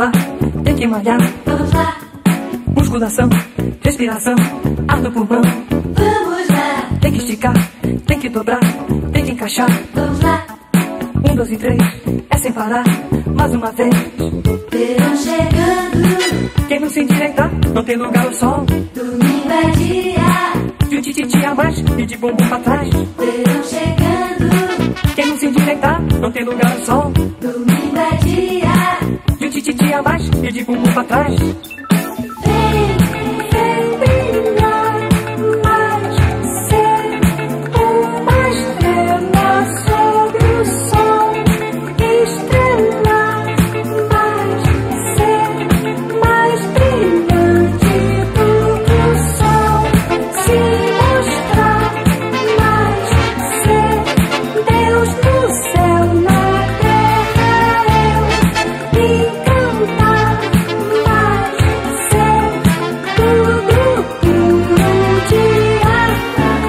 suar, tem que malhar. Vamos lá. Musculação, respiração, ar no pulmão. Vamos lá. Tem que esticar, tem que dobrar, tem que encaixar. Vamos lá. 1, 2 e 3, é sem parar, mais uma vez. Verão chegando, Quem não se endireitar, não tem lugar ao sol. domingo é dia. De um tititi a mais e de bumbum pra trás. Verão chegando, Quem não se endireitar, não tem lugar ao sol. domingo é dia. De um tititi a mais e de bumbum pra trás. Vem, vem brilhar, mais ser uma estrela sobre o sol. Estrela, mais ser mais brilhante do que o sol. Se mostrar, mais ser Deus no céu, na terra eu. E cantar, mais ser tudo puro de ar.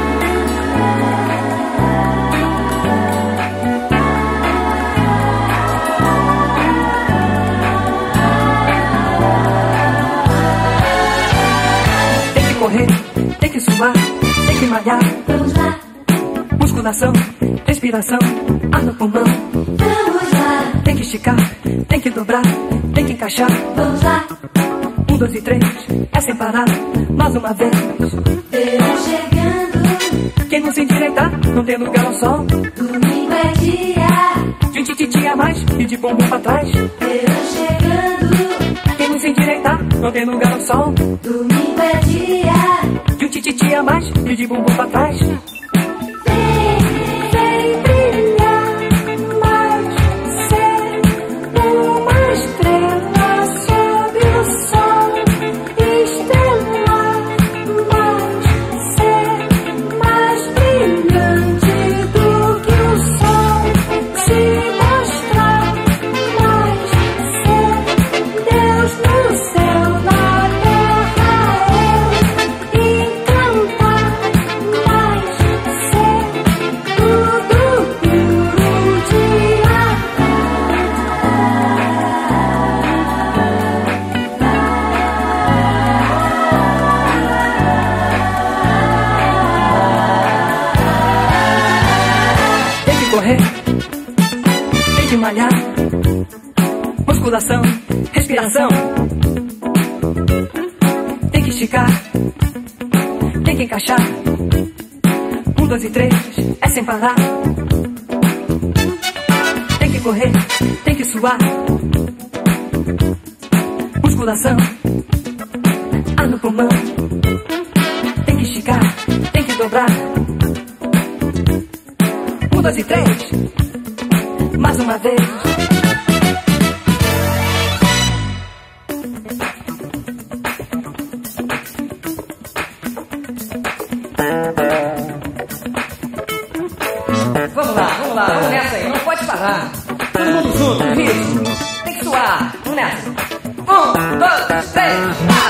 Tem que correr, tem que suar, tem que malhar. Vamos lá, Musculação, respiração, ar no pulmão. vamos lá, Tem que esticar, tem que dobrar, tem que encaixar. vamos lá. 1, 2 e 3, é sem parar, mais uma vez. Verão chegando, Quem não se endireitar, não tem lugar ao sol. domingo é dia. De um tititi a mais e de bumbum pra trás. Verão chegando, Quem não se endireitar, não tem lugar ao sol. domingo é dia. De um tititi a mais e de bumbum pra trás. Vem, vem brilhar, mais ser uma estrela sobre o sol. Estrela, mais ser mais brilhante do que o sol. Se mostrar, mais ser Deus no céu, na terra eu. E cantar, mais ser tudo puro de ar. Tem que correr, tem que malhar. Musculação, respiração. Tem que esticar, tem que encaixar. 1, 2 e 3, é sem parar. Tem que correr, tem que suar. Musculação, ar no pulmão. Tem que esticar, tem que dobrar. 1, 2 e 3, mais uma vez. Vamos lá, vamos nessa aí, não pode parar. Todo mundo junto, ritmo. Tem que suar, vamos nessa. 1, 2, 3, vai!